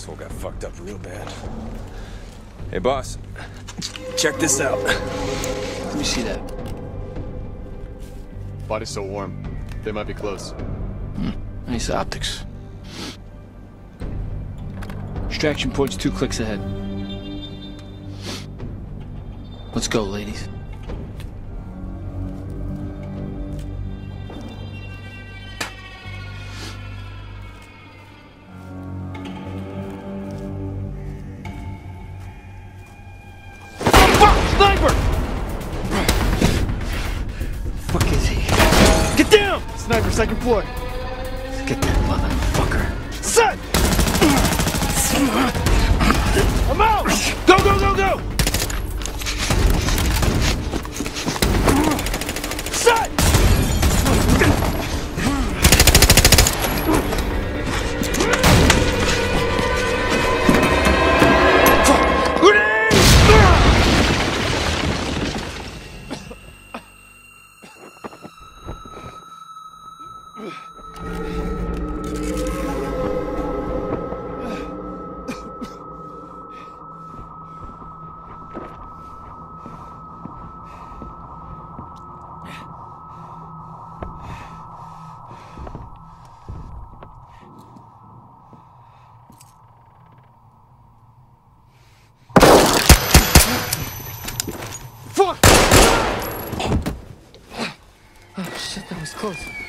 asshole got fucked up real bad. Hey, boss. Check this out. Let me see that. Body's so warm. They might be close. Nice optics. Extraction port's 2 clicks ahead. Let's go, ladies. Sniper! Fuck is he? Get down! Sniper, 2nd floor. Get that motherfucker. Set! I'm out! Go, go, go, go! Set! Oh shit, that was close.